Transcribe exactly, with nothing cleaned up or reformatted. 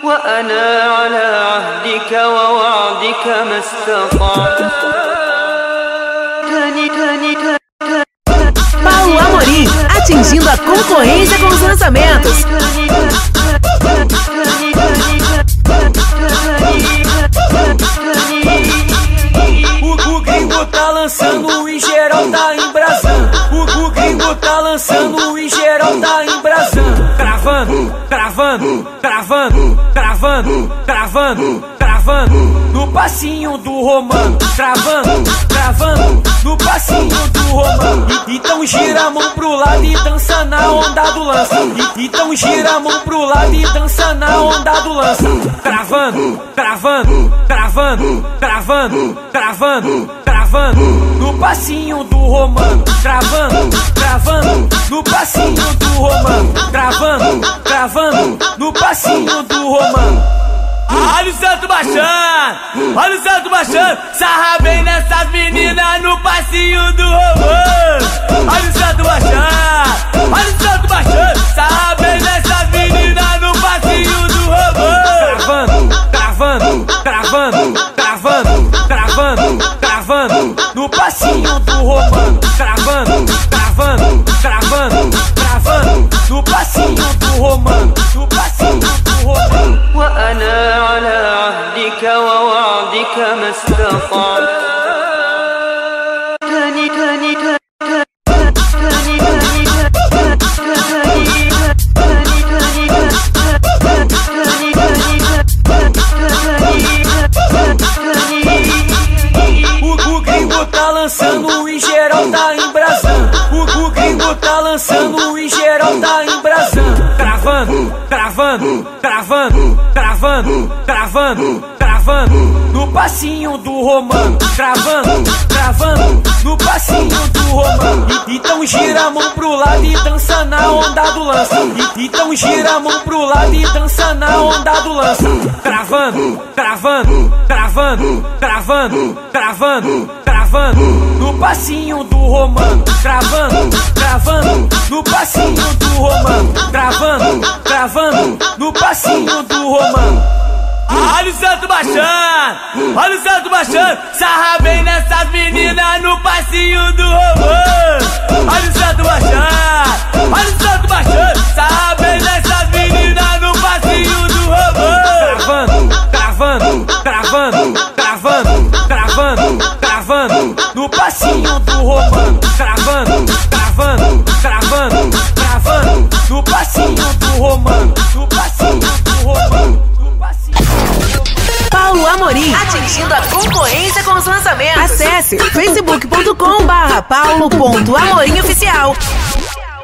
وأنا على عهدك ووعدك ما استطعت. Paulo Amorim, atingindo a concorrência com os lançamentos. O, o gringo tá lançando e geral tá embrasando. O, o gringo tá lançando e geral tá embrasando. Travando, travando, travando, travando, travando, travando no passinho do romano. Travando, travando no passinho do romano. E, então gira a mão pro lado e dança na onda do lança. E, então gira a mão pro lado e dança na onda do lança. Travando, travando, travando, travando, travando, travando no passinho do romano. Travando, travando no passinho do romano. Travando, travando no passinho do romano. Olha o santo baixando, olha o santo baixando, sarra bem nessas meninas no passinho do romano. Olha o santo baixando, olha o santo baixando, sarra bem nessas meninas no passinho do romano. Travando, travando, travando, travando, travando, travando no passinho do romano. Travando, travando, travando, travando no passinho do romano. No passinho do romano. وأنا على عهدك ووعدك ما استطعت. تاني تاني تاني O gringo tá lançando e geral tá embrasando. O, o gringo tá lançando e geral tá embrasando. Travando, travando, travando, travando, travando, travando no passinho do romano. Travando, travando no passinho do romano. E, então gira a mão pro lado e dança na onda do lança. E, então gira a mão pro lado e dança na onda do lança. Travando, travando, travando, travando, travando, travando no passinho do romano. Travando, travando no passinho do romano. Travando, travando no passinho do romano. Olha o santo baixando, olha o santo baixando, sarra bem nessas meninas no passinho do romano. Olha o santo baixando, olha o santo baixando, sarra bem nessas meninas no passinho do romano. Travando, travando, travando, travando, travando, travando no passinho do romano. Travando, travando, travando, travando no passinho do romano. No passinho do romano. Paulo Amorim, atingindo a concorrência com os lançamentos. Acesse facebook ponto com barra paulo ponto amorim oficial.